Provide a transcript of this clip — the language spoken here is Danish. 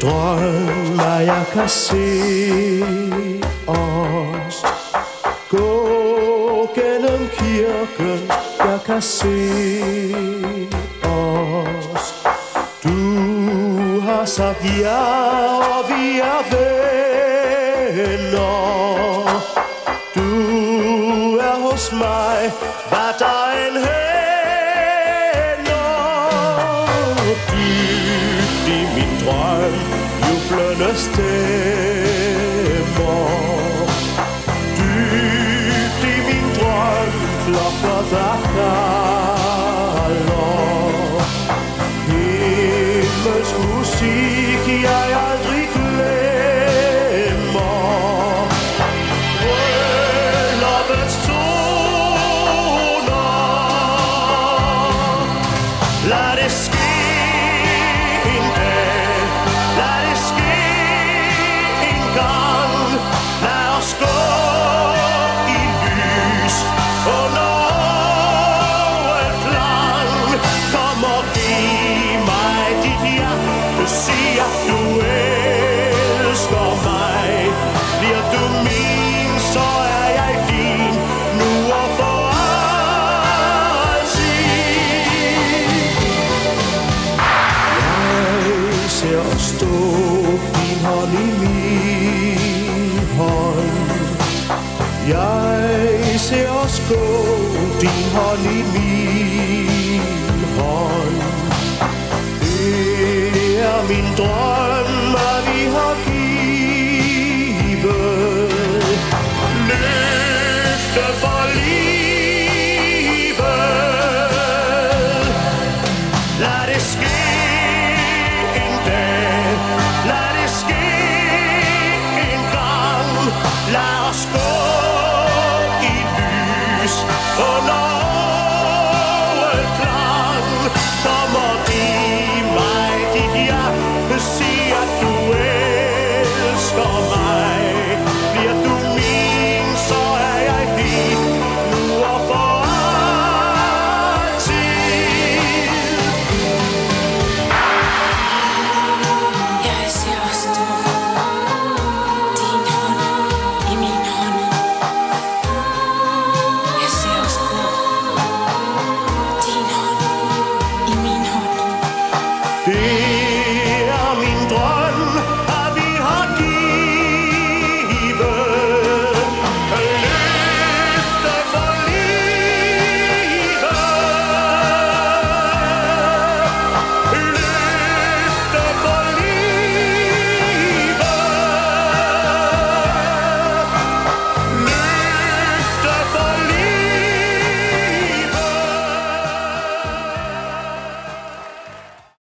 drøm, at jeg kan se os gå gennem kirken. Jeg kan se os. Du har sagt ja, og vi er venner. Du er hos mig, hvad der end hænder. Dybt i min drøm, jublende stemmer. Dybt i min drøm, klokker der kalder. Himmelsk musik, jeg aldrig glemmer. Brøllupets toner. Lad det ske en dag. Lad det ske en gang. Lad os gå i lys under plan. Kom og giv mig dit hjerte. Sig at du elsker mig. Bliver du min, så er jeg din. Nu og for altid. Jeg ser os stå, din hånd i min hånd. Jeg ser os gå, din hånd i min hånd. Det er min drøm, at vi har givet løfte for livet. Lad det ske en dag. Lad det ske en gang. Lad os gå i lys under klang. Kom og giv mig dit hjerte. Sig at du elsker mig. Bliver du min, så er jeg din. Nu og for altid. Jeg ser os stå, din hånd i min hånd. Jeg ser os gå, din hånd i min hånd. Det